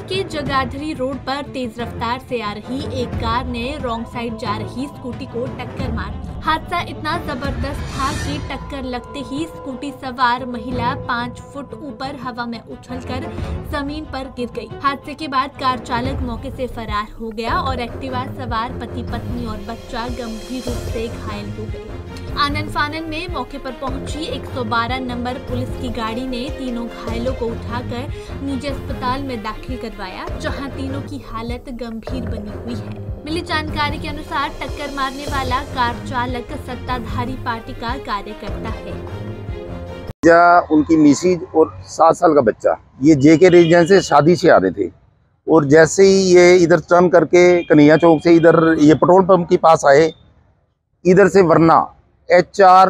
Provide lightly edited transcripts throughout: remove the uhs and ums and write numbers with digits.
के जगाधरी रोड पर तेज रफ्तार से आ रही एक कार ने रॉन्ग साइड जा रही स्कूटी को टक्कर मार दी। हादसा इतना जबरदस्त था कि टक्कर लगते ही स्कूटी सवार महिला 5 फुट ऊपर हवा में उछलकर जमीन पर गिर गई। हादसे के बाद कार चालक मौके से फरार हो गया और एक्टिवा सवार पति पत्नी और बच्चा गंभीर रूप से घायल हो गए। आनन फानन में मौके पर पहुंची 112 नंबर पुलिस की गाड़ी ने तीनों घायलों को उठाकर निजी अस्पताल में दाखिल करवाया, जहां तीनों की हालत गंभीर बनी हुई है। मिली जानकारी के अनुसार टक्कर मारने वाला कार चालक सत्ताधारी पार्टी का कार्यकर्ता है। उनकी मिसेज और 7 साल का बच्चा ये जेके रेजिडेंस से शादी से आ रहे थे और जैसे ही ये इधर टर्न करके कन्हैया चौक से इधर ये पेट्रोल पंप के पास आए, इधर से वरना HR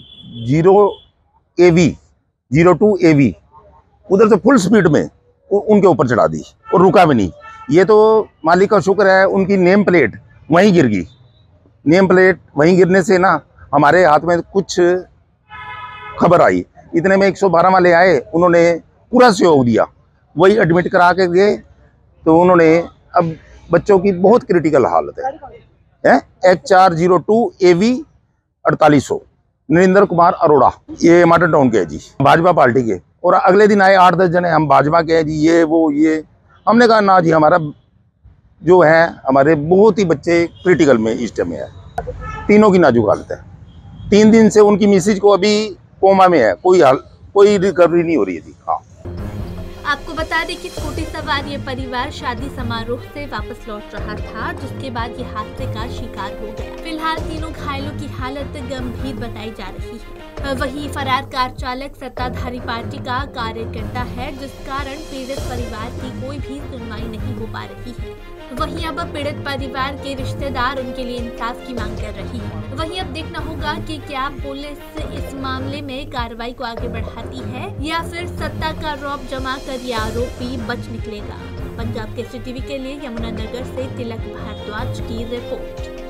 02 AV उधर से फुल स्पीड में उनके ऊपर चढ़ा दी और रुका भी नहीं। ये तो मालिक का शुक्र है, उनकी नेम प्लेट वहीं गिर गई। नेम प्लेट वहीं गिरने से ना हमारे हाथ में कुछ खबर आई। इतने में 112 वाले आए, उन्होंने पूरा सहयोग दिया, वही एडमिट करा के गए। तो उन्होंने अब बच्चों की बहुत क्रिटिकल हालत है। HR 02 AV 4800 नरेंद्र कुमार अरोड़ा, ये मॉडर्न टाउन के है जी, भाजपा पार्टी के। और अगले दिन आए 8-10 जने, हम भाजपा के हैं जी, ये वो ये। हमने कहा ना जी, हमारा जो है हमारे बहुत ही बच्चे क्रिटिकल में इस टाइम में है, तीनों की नाजुक हालत है। 3 दिन से उनकी मिसेज को अभी कोमा में है, कोई रिकवरी नहीं हो रही है जी। हाँ, आपको बता दें कि स्कूटी सवार ये परिवार शादी समारोह से वापस लौट रहा था, जिसके बाद ये हादसे का शिकार हो गया। फिलहाल तीनों घायलों की हालत गंभीर बताई जा रही है। वहीं फरार कार चालक सत्ताधारी पार्टी का कार्यकर्ता है, जिस कारण पीड़ित परिवार की कोई भी सुनवाई नहीं हो पा रही है। वहीं अब पीड़ित परिवार के रिश्तेदार उनके लिए इंसाफ की मांग कर रही है। वहीं अब देखना होगा कि क्या पुलिस इस मामले में कार्रवाई को आगे बढ़ाती है या फिर सत्ता का रौब जमा कर ये आरोपी बच निकलेगा। पंजाब केसरी टीवी के लिए यमुनानगर से तिलक भारद्वाज की रिपोर्ट।